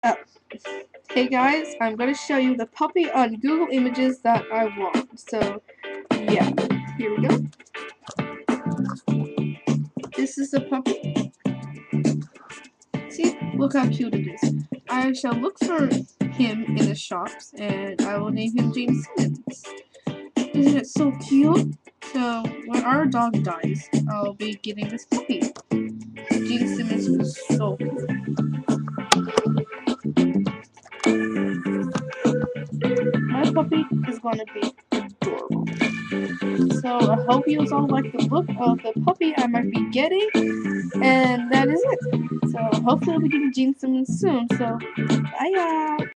Hey guys, I'm gonna show you the puppy on Google Images that I want. So, yeah, here we go. This is the puppy. See, look how cute it is. I shall look for him in the shops, and I will name him James Simmons. Isn't it so cute? So, when our dog dies, I'll be getting this puppy. James Simmons is so cute. My puppy is gonna be adorable. So I hope you all like the look of the puppy I might be getting, and that is it. So hopefully I'll be getting Gene Simmons soon. So bye y'all.